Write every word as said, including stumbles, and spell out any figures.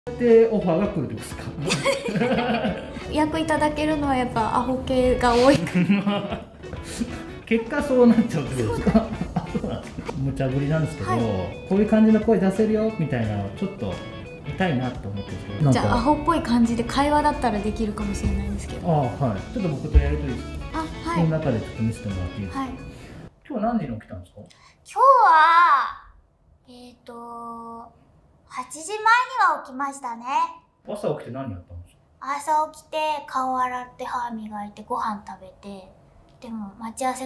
でオファーが来るってことですか？ 役いただけるのはやっぱアホ系が多い結果そうなっちゃうってことですか？無茶ぶりなんですけど、はい、こういう感じの声出せるよみたいなのをちょっと見たいなと思ってるんですけど、 じゃあアホっぽい感じで会話だったらできるかもしれないんですけど。 ああ、はい。ちょっと僕とやるといいですか？ あ、はい。 その中でちょっと見せてもらっていいですか？はい。今日何時に起きたんですか？ 今日はえっとはちじまえには起きましたね。 朝起きて何やったんですか？ 朝起きて顔洗って歯磨いてご飯食べて、でも待ち合わせ